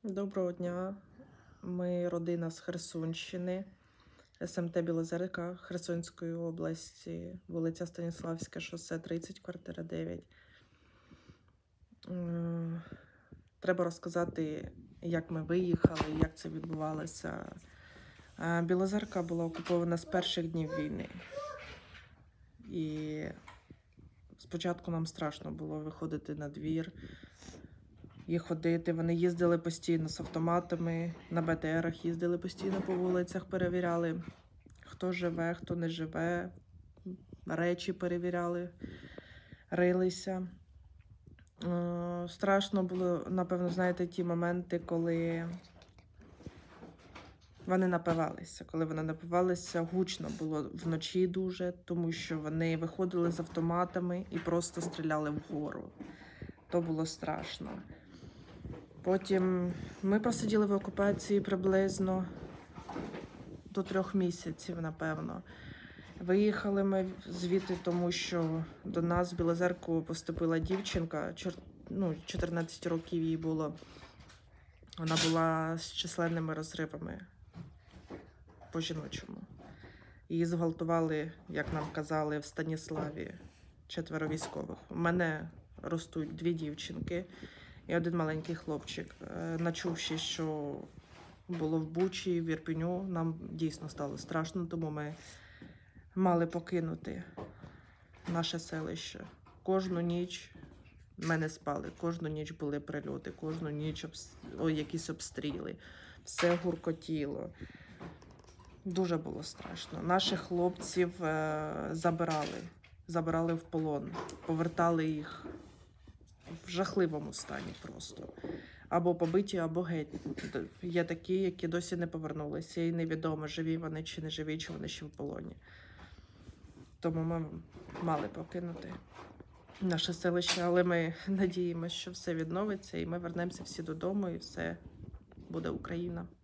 Доброго дня. Ми родина з Херсонщини, СМТ Білозерка Херсонської області, вулиця Станіславська, шосе 30, квартира 9. Треба розказати, як ми виїхали, як це відбувалося. Білозерка була окупована з перших днів війни. І спочатку нам страшно було виходити на двір і ходити. Вони їздили постійно з автоматами, на БТРах їздили постійно по вулицях, перевіряли, хто живе, хто не живе, речі перевіряли, рилися. Страшно було, напевно, знаєте, ті моменти, коли вони напивалися. Коли вони напивалися, гучно було вночі дуже, тому що вони виходили з автоматами і просто стріляли вгору. То було страшно. Потім ми просиділи в окупації приблизно до 3 місяців, напевно. Виїхали ми звідти, тому що до нас в Білозерку поступила дівчинка, 14 років їй було. Вона була з численними розривами по-жіночому. Її зґвалтували, як нам казали, в Станіславі 4 військових. У мене ростуть 2 дівчинки і 1 маленький хлопчик. Начувши, що було в Бучі, в Ірпіню, нам дійсно стало страшно, тому ми мали покинути наше селище. Кожну ніч ми не спали, кожну ніч були прильоти, кожну ніч якісь обстріли. Все гуркотіло. Дуже було страшно. Наших хлопців забирали в полон, повертали їх в жахливому стані просто. Або побиті, або геть. Є такі, які досі не повернулися, і невідомо, живі вони чи не живі, чи вони ще в полоні. Тому ми мали покинути наше селище, але ми надіємося, що все відновиться, і ми вернемося всі додому, і все буде Україна.